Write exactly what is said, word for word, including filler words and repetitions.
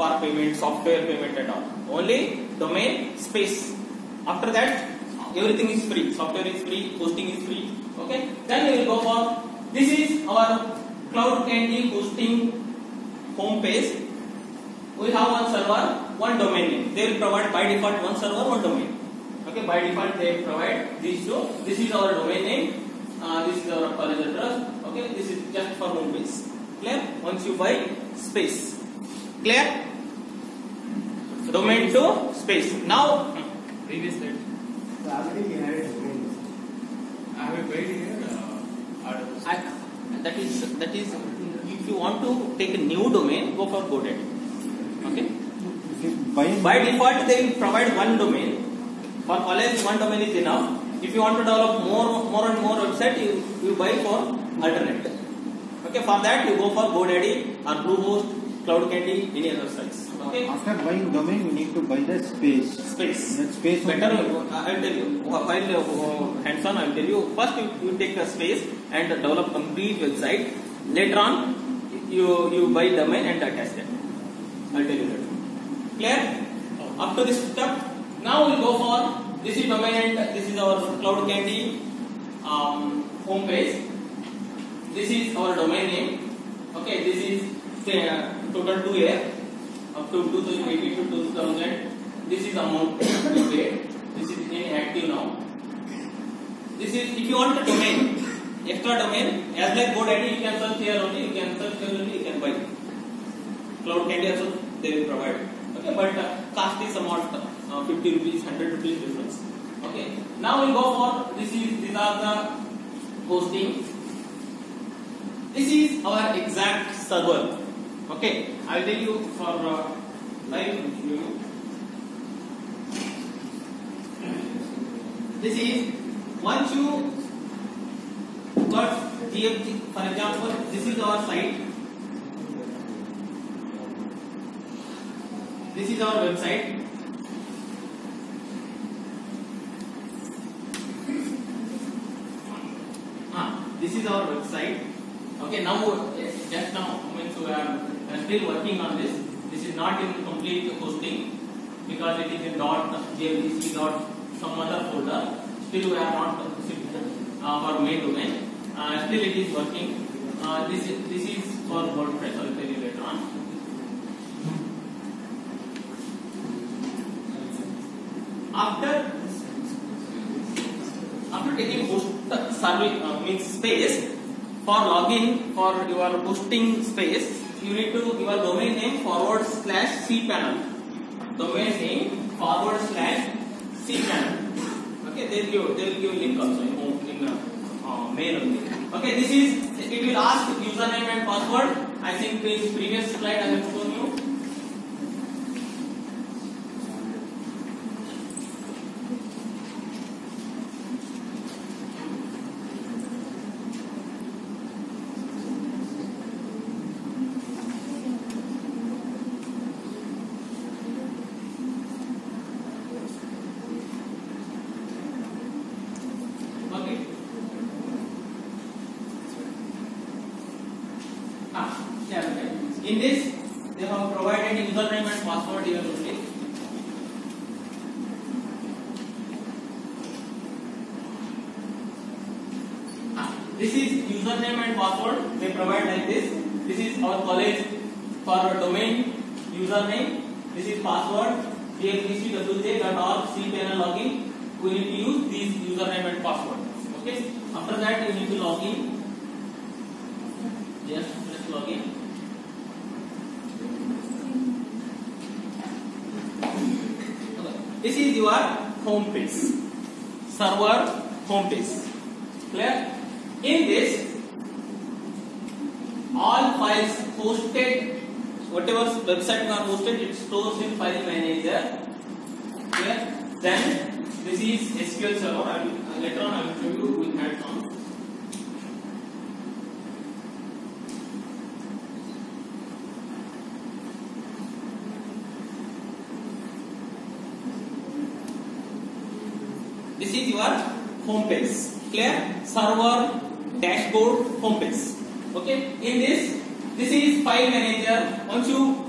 for payment, software payment and all. Only domain space. After that, everything is free. Software is free, hosting is free. Okay. Then we will go for, this is our Cloud Candy hosting home page. We have one server, one domain name. They will provide by default one server, one domain. Okay, by default they provide these two. This is our domain name. Uh, this is our college address. Okay, this is just for home page. Clear? Once you buy space. Clear? Domain to space. Now, previous slide. So already we had a domain. I have a query here. Uh, I, that is that is if you want to take a new domain, go for GoDaddy. Okay. By, By default, they will provide one domain. For college, one domain is enough. If you want to develop more, more and more website, you you buy for alternate. Okay. For that, you go for GoDaddy or Bluehost, Cloud Candy, any other sites. Okay. after buying domain, we need to buy the space. Space. That space. Better, I will tell you. While uh, hands on, I will tell you. First, you, you take a space and develop complete website. Later on, you you buy domain and attach it. I will tell you that. Clear? After this step, now we will go for, this is domain and this is our Cloud Candy um, home page. This is our domain name. Okay, this is uh, total two year up to two thousand eighteen to two thousand. This is amount we paid. This is inactive now. This is, if you want a domain, extra domain, as like GoDaddy, you can search here only, you can search here only, you can buy. Cloud Candy also they will provide. Okay, but uh, cost is amount uh, fifty rupees, one hundred rupees difference. Okay, now we go for, this is, these are the hosting. This is our exact server. Okay, I will tell you for uh, live view. This is, once you got G F G, for example, this is our site. This is our website. Ah, this is our website. Okay, now just now means we are still working on this. This is not in complete hosting because it is in dot jvc dot some other folder. Still we are not uh, for main domain. Uh, still it is working. Uh, this is this is for WordPress. I will tell you later on. After after taking host service uh, means space for login for your hosting space, you need to your domain name forward slash cpanel. Domain name forward slash cpanel. Okay, they will give they will give link also in home in uh, uh, mail only. Okay, this is, it will ask username and password. I think in previous slide I have shown you. In this, they have provided username and password here only. This is username and password. They provide like this. This is our college for domain username. This is password. G F D C W J dot org cpanel login. We need to use these username and password. Okay. After that, you need to log in. Just press login. This is your home page, server home page. Clear? In this, all files hosted, whatever website you are hosted, it stores in file manager. Clear? Then this is S Q L server. I will, later on I will show you with hands on. This is your home page. Clear? Server, dashboard, home page. Okay. In this, this is file manager. Once you